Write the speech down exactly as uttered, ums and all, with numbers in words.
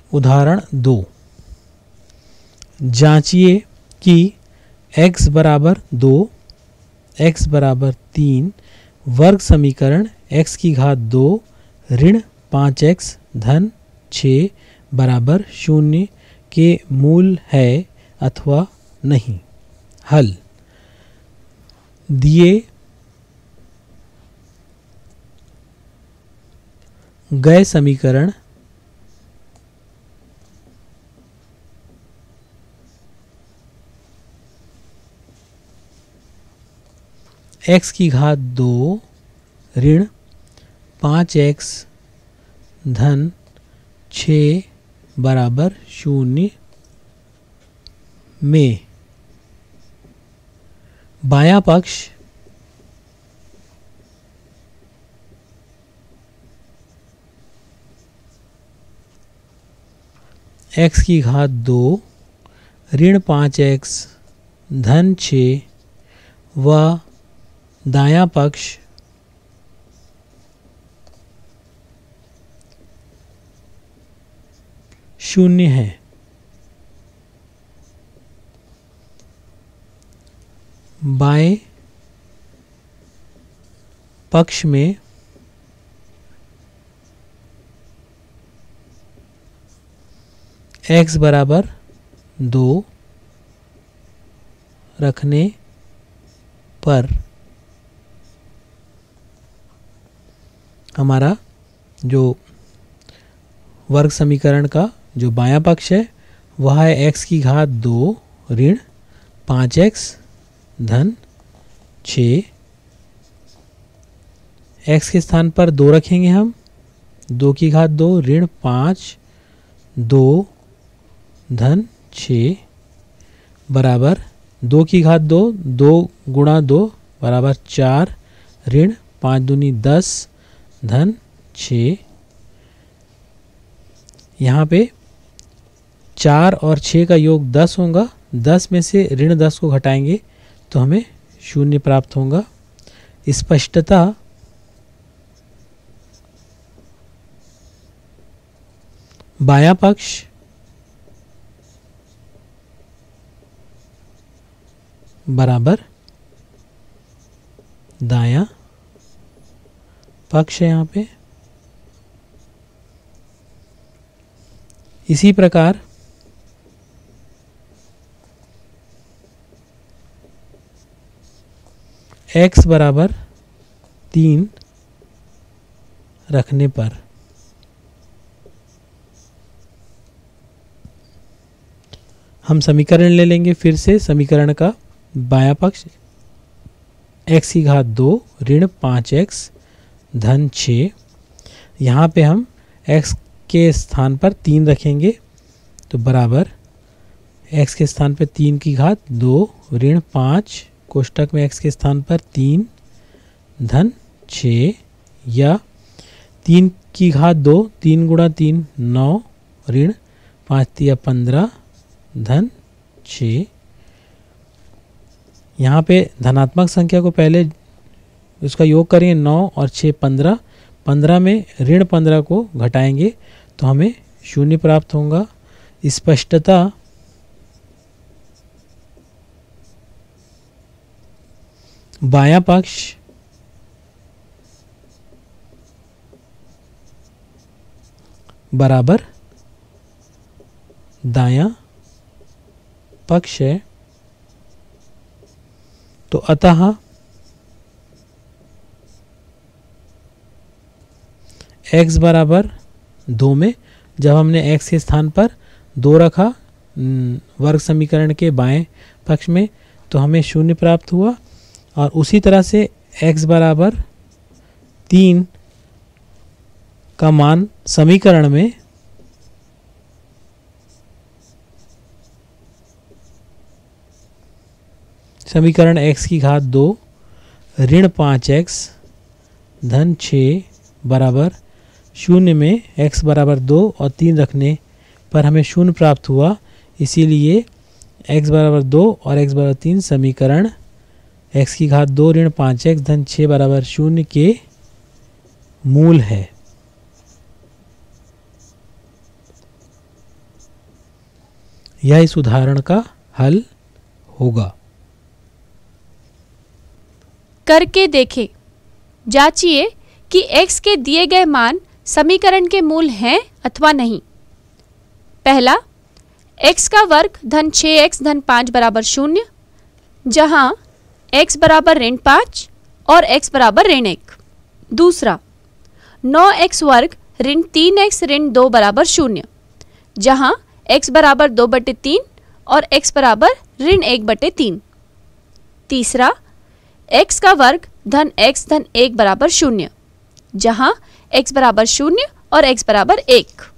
उदाहरण दो, जांचिए कि x बराबर दो, x बराबर तीन वर्ग समीकरण x की घात दो ऋण पाँच एक्स धन छः बराबर शून्य के मूल है अथवा नहीं। हल, दिए गए समीकरण x की घात दो ऋण पाँच एक्स धन छः बराबर शून्य में बायां पक्ष x की घात दो ऋण पाँच एक्स धन छः व दायां पक्ष शून्य है। बाएं पक्ष में x बराबर दो रखने पर हमारा जो वर्ग समीकरण का जो बायां पक्ष है वह है x की घात दो ऋण पाँच एक्स धन छः। x के स्थान पर दो रखेंगे हम, दो की घात दो ऋण पाँच दो धन छः बराबर दो की घात दो, दो गुणा दो बराबर चार ऋण पाँच दूनी दस धन छः। यहाँ पे चार और छः का योग दस होगा, दस में से ऋण दस को घटाएंगे तो हमें शून्य प्राप्त होगा। स्पष्टता बायां पक्ष बराबर दायां पक्ष है यहाँ पे। इसी प्रकार x बराबर तीन रखने पर हम समीकरण ले लेंगे। फिर से समीकरण का बायां पक्ष x की घात दो ऋण पाँच एक्स धन छः, यहाँ पे हम x के स्थान पर तीन रखेंगे तो बराबर x के स्थान पर तीन की घात दो ऋण पाँच कोष्टक में x के स्थान पर तीन धन छः, या तीन की घात दो, तीन गुणा तीन नौ ऋण पाँच तिया पंद्रह धन छः। यहाँ पे धनात्मक संख्या को पहले उसका योग करेंगे, नौ और छः पंद्रह, पंद्रह में ऋण पंद्रह को घटाएंगे तो हमें शून्य प्राप्त होगा। स्पष्टता बायां पक्ष बराबर दायां पक्ष है। तो अतः x बराबर दो में जब हमने x के स्थान पर दो रखा वर्ग समीकरण के बाएं पक्ष में तो हमें शून्य प्राप्त हुआ, और उसी तरह से x बराबर तीन का मान समीकरण में समीकरण x की घात दो ऋण पाँच एक्स धन छः बराबर शून्य में x बराबर दो और तीन रखने पर हमें शून्य प्राप्त हुआ। इसीलिए x बराबर दो और x बराबर तीन समीकरण x की घात दो ऋण पाँच एक्स धन छः बराबर शून्य के मूल है। यह इस उदाहरण का हल होगा। करके देखें। जांचिए कि x के दिए गए मान समीकरण के मूल हैं अथवा नहीं। पहला, x का वर्ग धन छः एक्स धन पाँच बराबर शून्य, जहां x बराबर ऋण पाँच और x बराबर ऋण एक। दूसरा, नौ एक्स वर्ग ऋण तीन एक्स ऋण दो बराबर शून्य, जहां x बराबर दो बटे तीन और x बराबर ऋण एक बटे तीन। तीसरा, x का वर्ग धन x धन एक बराबर शून्य, जहां x बराबर शून्य और x बराबर एक।